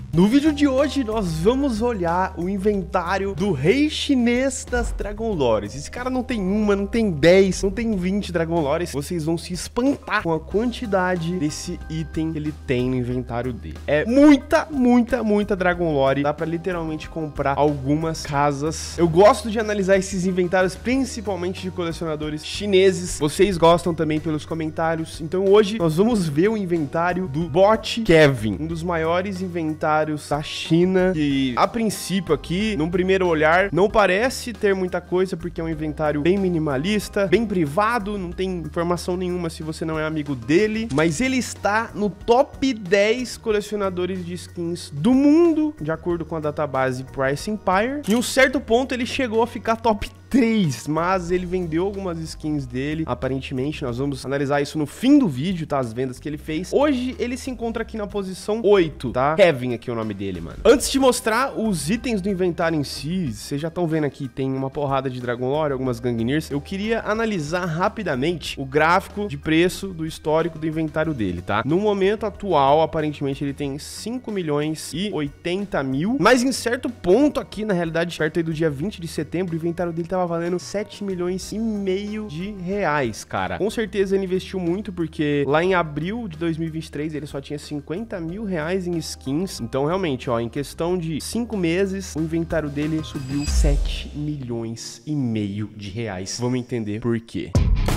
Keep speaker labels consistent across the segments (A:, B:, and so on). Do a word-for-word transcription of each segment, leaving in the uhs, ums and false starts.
A: No vídeo de hoje nós vamos olhar o inventário do rei chinês das Dragon Lores. Esse cara não tem uma, não tem dez, não tem vinte Dragon Lores. Vocês vão se espantar com a quantidade desse item que ele tem no inventário dele. É muita, muita, muita Dragon Lore. Dá pra literalmente comprar algumas casas. Eu gosto de analisar esses inventários, principalmente de colecionadores chineses. Vocês gostam também pelos comentários. Então hoje nós vamos ver o inventário do Bot Kevin, um dos maiores inventários da China, que a princípio aqui, num primeiro olhar, não parece ter muita coisa, porque é um inventário bem minimalista, bem privado, não tem informação nenhuma se você não é amigo dele, mas ele está no top dez colecionadores de skins do mundo, de acordo com a database Price Empire. Em um certo ponto ele chegou a ficar top três, mas ele vendeu algumas skins dele, aparentemente. Nós vamos analisar isso no fim do vídeo, tá? As vendas que ele fez. Hoje ele se encontra aqui na posição oito, tá? Kevin aqui é o nome dele, mano. Antes de mostrar os itens do inventário em si, vocês já estão vendo aqui, tem uma porrada de Dragon Lore, algumas Gangners. Eu queria analisar rapidamente o gráfico de preço do histórico do inventário dele, tá? No momento atual, aparentemente ele tem cinco milhões e oitenta mil, mas em certo ponto aqui, na realidade, perto aí do dia vinte de setembro, o inventário dele tava valendo sete milhões e meio de reais, cara. Com certeza ele investiu muito, porque lá em abril de dois mil e vinte e três ele só tinha cinquenta mil reais em skins. Então realmente, ó, em questão de cinco meses, o inventário dele subiu sete milhões e meio de reais. Vamos entender por quê.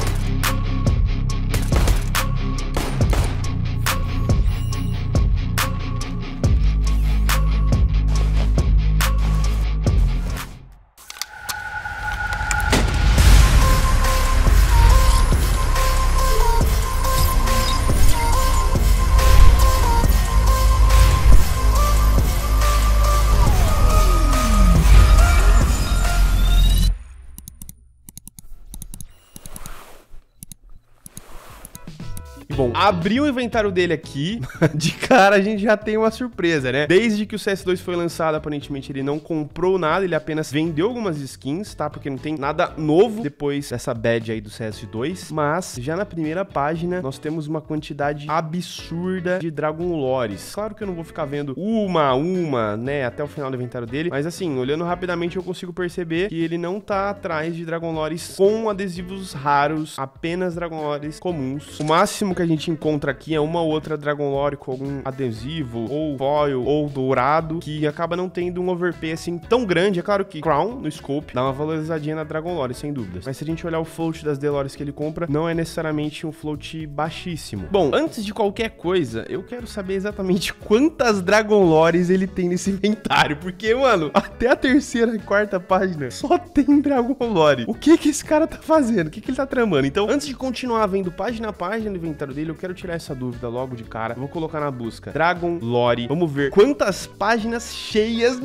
A: Bom, abri o inventário dele aqui, de cara a gente já tem uma surpresa, né? Desde que o C S dois foi lançado, aparentemente ele não comprou nada, ele apenas vendeu algumas skins, tá? Porque não tem nada novo depois dessa badge aí do C S dois, mas já na primeira página nós temos uma quantidade absurda de Dragon Lores. Claro que eu não vou ficar vendo uma a uma, né, até o final do inventário dele, mas assim, olhando rapidamente eu consigo perceber que ele não tá atrás de Dragon Lores com adesivos raros, apenas Dragon Lores comuns. O máximo que a gente encontra aqui é uma ou outra Dragon Lore com algum adesivo, ou foil, ou dourado, que acaba não tendo um overpay assim tão grande. É claro que Crown, no scope, dá uma valorizadinha na Dragon Lore, sem dúvidas. Mas se a gente olhar o float das D-Lores que ele compra, não é necessariamente um float baixíssimo. Bom, antes de qualquer coisa, eu quero saber exatamente quantas Dragon Lores ele tem nesse inventário, porque, mano, até a terceira e quarta página só tem Dragon Lore. O que que esse cara tá fazendo? O que que ele tá tramando? Então, antes de continuar vendo página a página do inventário dele, eu quero tirar essa dúvida logo de cara. Eu vou colocar na busca Dragon Lore. Vamos ver quantas páginas cheias.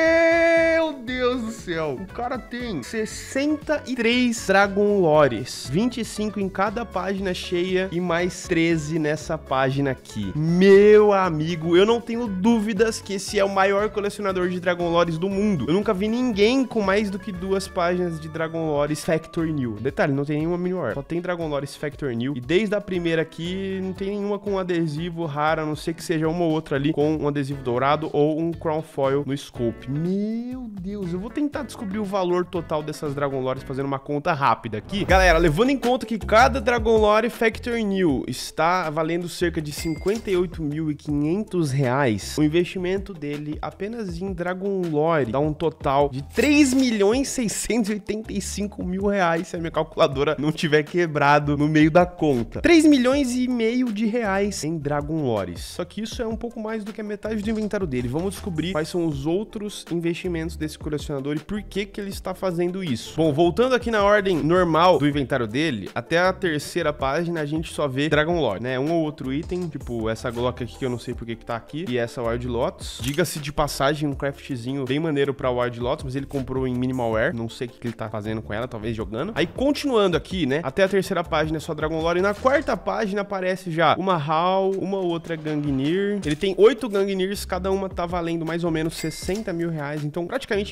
A: Meu Deus do céu. O cara tem sessenta e três Dragon Lores, vinte e cinco em cada página cheia e mais treze nessa página aqui. Meu amigo, eu não tenho dúvidas que esse é o maior colecionador de Dragon Lores do mundo. Eu nunca vi ninguém com mais do que duas páginas de Dragon Lores Factor New. Detalhe, não tem nenhuma mini war. Só tem Dragon Lores Factor New. E desde a primeira aqui, não tem nenhuma com adesivo raro, a não ser que seja uma ou outra ali com um adesivo dourado ou um crown foil no scope. Meu Deus, eu vou tentar descobrir o valor total dessas Dragon Lores fazendo uma conta rápida aqui. Galera, levando em conta que cada Dragon Lore Factor New está valendo cerca de cinquenta e oito mil e quinhentos reais, o investimento dele apenas em Dragon Lore dá um total de três milhões seiscentos e oitenta e cinco mil reais, se a minha calculadora não tiver quebrado no meio da conta. três milhões e meio de reais em Dragon Lores. Só que isso é um pouco mais do que a metade do inventário dele. Vamos descobrir quais são os outros investimentos desse colecionador e por que que ele está fazendo isso. Bom, voltando aqui na ordem normal do inventário dele, até a terceira página a gente só vê Dragon Lore, né? Um ou outro item, tipo essa Glock aqui que eu não sei por que que tá aqui, e essa Wild Lotus. Diga-se de passagem, um craftzinho bem maneiro pra Wild Lotus, mas ele comprou em Minimal Wear, não sei o que que ele tá fazendo com ela, talvez jogando. Aí continuando aqui, né? Até a terceira página é só Dragon Lore, e na quarta página aparece já uma HAL, uma outra Gangnir. Ele tem oito Gangnirs, cada uma tá valendo mais ou menos sessenta mil reais, então praticamente meio milhão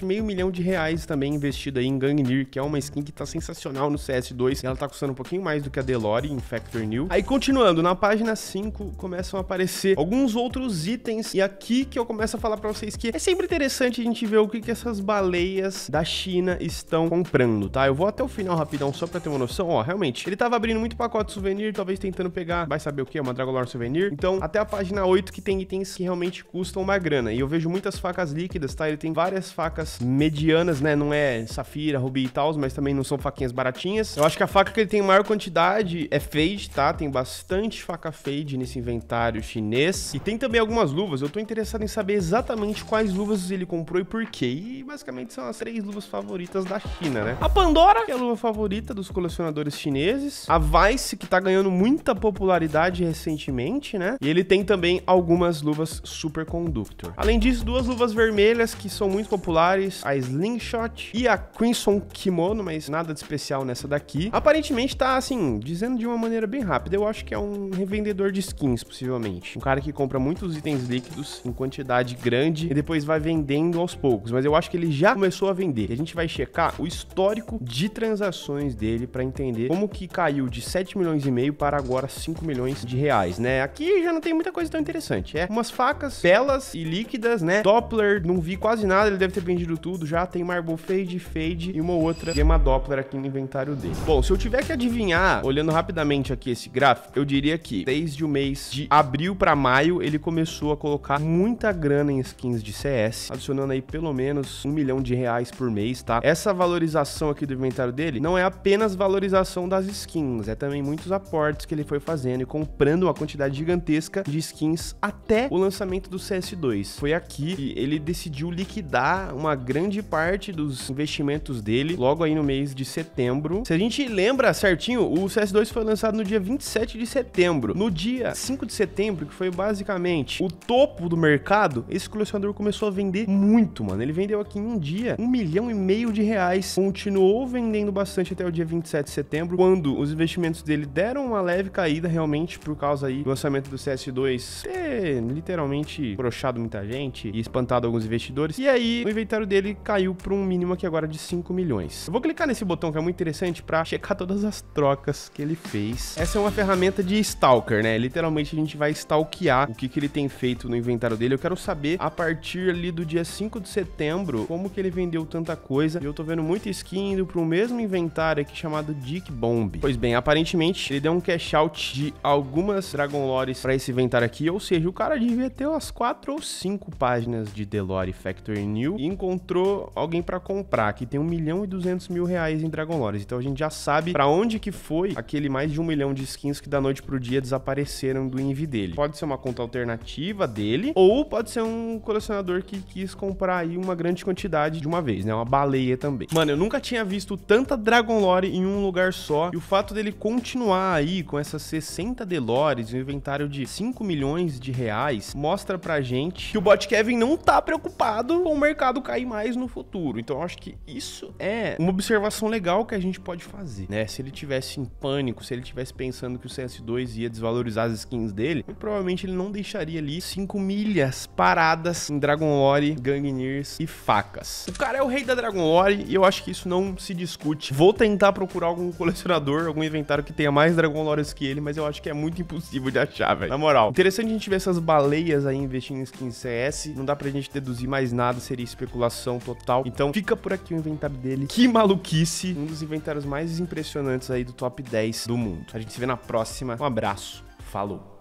A: milhão de reais também investido aí em Gungnir, que é uma skin que tá sensacional no C S dois. Ela tá custando um pouquinho mais do que a Delore em Factor New. Aí, continuando, na página cinco começam a aparecer alguns outros itens. E aqui que eu começo a falar pra vocês que é sempre interessante a gente ver o que, que essas baleias da China estão comprando, tá? Eu vou até o final rapidão só pra ter uma noção. Ó, realmente, ele tava abrindo muito pacote de souvenir, talvez tentando pegar, vai saber o que? Uma Dragolore Souvenir. Então, até a página oito que tem itens que realmente custam uma grana. E eu vejo muitas facas líquidas, tá? Ele tem várias facas medianas, né? Não é safira, rubi e tal, mas também não são faquinhas baratinhas. Eu acho que a faca que ele tem maior quantidade é fade, tá? Tem bastante faca fade nesse inventário chinês. E tem também algumas luvas. Eu tô interessado em saber exatamente quais luvas ele comprou e por quê. E basicamente são as três luvas favoritas da China, né? A Pandora, que é a luva favorita dos colecionadores chineses. A Vice, que tá ganhando muita popularidade recentemente, né? E ele tem também algumas luvas Superconductor. Além disso, duas luvas vermelhas que são muito populares, a Slingshot e a Crimson Kimono, mas nada de especial nessa daqui. Aparentemente tá, assim, dizendo de uma maneira bem rápida, eu acho que é um revendedor de skins, possivelmente. Um cara que compra muitos itens líquidos em quantidade grande e depois vai vendendo aos poucos, mas eu acho que ele já começou a vender. E a gente vai checar o histórico de transações dele pra entender como que caiu de sete milhões e meio para agora cinco milhões de reais, né? Aqui já não tem muita coisa tão interessante. É umas facas belas e líquidas, né? Doppler, não vi quase nada, ele deve ter vendido tudo já. Tem Marble Fade, Fade e uma outra Gema Doppler aqui no inventário dele. Bom, se eu tiver que adivinhar, olhando rapidamente aqui esse gráfico, eu diria que desde o mês de abril para maio, ele começou a colocar muita grana em skins de C S, adicionando aí pelo menos um milhão de reais por mês, tá? Essa valorização aqui do inventário dele não é apenas valorização das skins, é também muitos aportes que ele foi fazendo e comprando uma quantidade gigantesca de skins até o lançamento do C S dois. Foi aqui que ele decidiu liquidar uma grande parte dos investimentos dele logo aí no mês de setembro. Se a gente lembra certinho, o C S dois foi lançado no dia vinte e sete de setembro. No dia cinco de setembro, que foi basicamente o topo do mercado, esse colecionador começou a vender muito, mano. Ele vendeu aqui em um dia um milhão e meio de reais. Continuou vendendo bastante até o dia vinte e sete de setembro, quando os investimentos dele deram uma leve caída realmente por causa aí do lançamento do C S dois ter literalmente broxado muita gente e espantado alguns investidores. E aí o inventário dele caiu para um mínimo aqui agora de cinco milhões. Eu vou clicar nesse botão que é muito interessante para checar todas as trocas que ele fez. Essa é uma ferramenta de stalker, né? Literalmente a gente vai stalkear o que, que ele tem feito no inventário dele. Eu quero saber a partir ali do dia cinco de setembro como que ele vendeu tanta coisa. E eu tô vendo muita skin indo pro mesmo inventário aqui chamado Dick Bomb. Pois bem, aparentemente ele deu um cash out de algumas Dragon Lores para esse inventário aqui, ou seja, o cara devia ter umas quatro ou cinco páginas de Delore Factory New e encontrou alguém para comprar, que tem um milhão e duzentos mil reais em Dragon Lores. Então a gente já sabe para onde que foi aquele mais de um milhão de skins que da noite pro dia desapareceram do envie dele. Pode ser uma conta alternativa dele, ou pode ser um colecionador que quis comprar aí uma grande quantidade de uma vez, né? Uma baleia também. Mano, eu nunca tinha visto tanta Dragon Lore em um lugar só, e o fato dele continuar aí com essas sessenta Delores e um inventário de cinco milhões de reais mostra pra gente que o Bot Kevin não tá preocupado com o mercado cair mais no futuro. Então eu acho que isso é uma observação legal que a gente pode fazer, né? Se ele tivesse em pânico, se ele tivesse pensando que o C S dois ia desvalorizar as skins dele, muito provavelmente ele não deixaria ali cinco milhas paradas em Dragon Lore, Gungnirs e facas. O cara é o rei da Dragon Lore e eu acho que isso não se discute. Vou tentar procurar algum colecionador, algum inventário que tenha mais Dragon Lores que ele, mas eu acho que é muito impossível de achar, velho. Na moral, interessante a gente ver essas baleias aí investindo em skin C S. Não dá pra gente deduzir mais nada, seria especulação total. Então fica por aqui o inventário dele. Que maluquice! Um dos inventários mais impressionantes aí do top dez do mundo. A gente se vê na próxima. Um abraço. Falou!